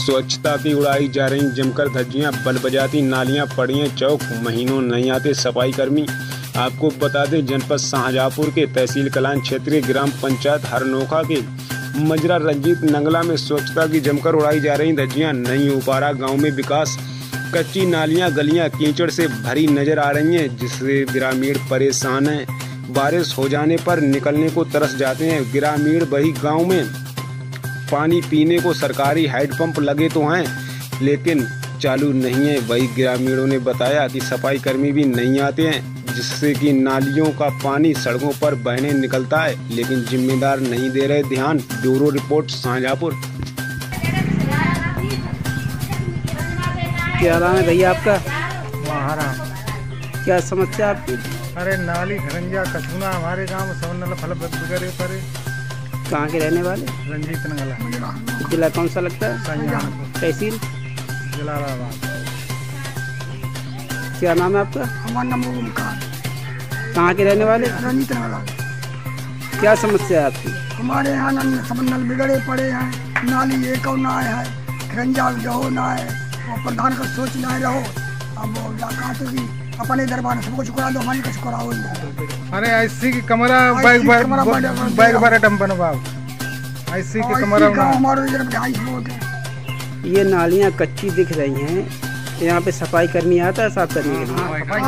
स्वच्छता की उड़ाई जा रही जमकर धज्जियां, बल बजाती नालियां पड़ी हैं चौक, महीनों नहीं आते सफाई कर्मी। आपको बता दें जनपद शाहजहाँपुर के तहसील कलान क्षेत्रीय ग्राम पंचायत हरनोखा के मजरा रंजीत नंगला में स्वच्छता की जमकर उड़ाई जा रही धज्जियां। नहीं हो पा रहा गाँव में विकास, कच्ची नालियां गलियां कीचड़ से भरी नजर आ रही हैं, जिससे ग्रामीण परेशान हैं। बारिश हो जाने पर निकलने को तरस जाते हैं ग्रामीण। वही गांव में पानी पीने को सरकारी हैंडपंप लगे तो हैं, लेकिन चालू नहीं है। वही ग्रामीणों ने बताया कि सफाई कर्मी भी नहीं आते हैं, जिससे कि नालियों का पानी सड़कों पर बहने निकलता है, लेकिन जिम्मेदार नहीं दे रहे ध्यान। Bureau report Shahjahanpur. क्या नाम है भैया आपका? महारा। क्या समस्या आपकी? अरे नाली घरंजा कछुना हमारे गांव में सब नल फल बिगड़े पड़े। कहाँ के रहने वाले? रंजीत नंगला। जिला कौन सा लगता है? शाहजहाँपुर। तहसील जलालाबाद। क्या नाम है आपका? हमारा नाम ओमकार। कहाँ के रहने वाले? रंजीत नंगला। क्या समस्या है आपकी? हमारे यहाँ सब नल बिगड़े पड़े हैं, नाली एक और ना है, घरंजा जो ना है, और प्रधान का सोच ना रहो। अब कहा तो कि अपने दरबार सब कुछ करा दो, हमारे कुछ कराओ। अरे ऐसी की कमरा बैग भरे टम बनवाओ, ऐसी की कमरा हमारे ये नालियाँ कच्ची दिख रही हैं, यहाँ पे सफाई कर्मी आता है साफ करने के लिए?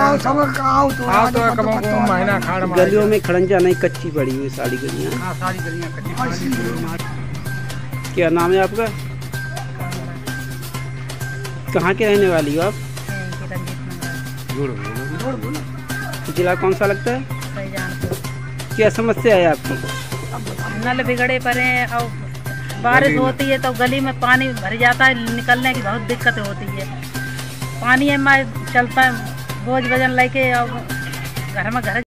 महीना खाड़ गलियों में खड़ंजा नहीं, कच्ची पड़ी हुई सारी गलियाँ। क्या नाम है आपका? कहाँ के रहने वाली हो आप? जिला कौन सा लगता है? शाहजहाँपुर। क्या समस्या है आपकी? नल बिगड़े पड़े हैं और बारिश होती है तो गली में पानी भर जाता है, निकलने की बहुत दिक्कत होती है। पानी में चलता है बोझ वजन लेके और घर में घर